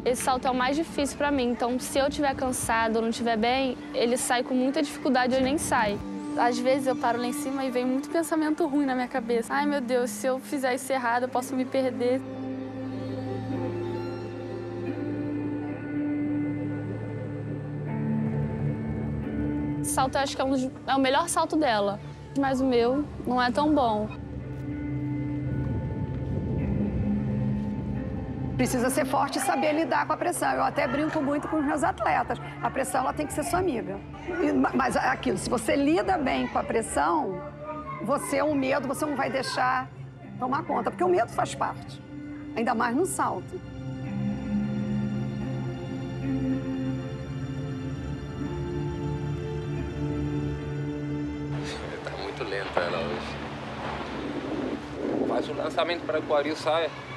Esse salto é o mais difícil para mim, então se eu estiver cansado ou não estiver bem, ele sai com muita dificuldade ou nem sai. Às vezes eu paro lá em cima e vem muito pensamento ruim na minha cabeça. Ai, meu Deus, se eu fizer isso errado, eu posso me perder. Esse salto eu acho que é o melhor salto dela, mas o meu não é tão bom. Precisa ser forte e saber lidar com a pressão. Eu até brinco muito com os meus atletas. A pressão, ela tem que ser sua amiga. Mas é aquilo, se você lida bem com a pressão, o medo, você não vai deixar tomar conta. Porque o medo faz parte, ainda mais no salto. Tá muito lenta ela hoje. Faz o lançamento para que o Ariel saia.